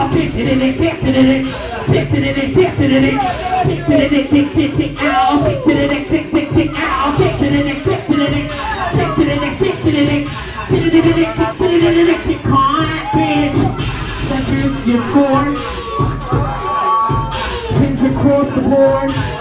ow, kick to the neck, kick to the neck, kick to the neck, kick to the neck, kick to the neck, tick, tick, tick, ow, kick to the neck, tick, tick, tick, ow, kick to the neck, kick to the neck, kick to the neck, kick to the neck, kick to the neck, kick to the neck, kick on that bitch. Centers, you score. Pins across the board.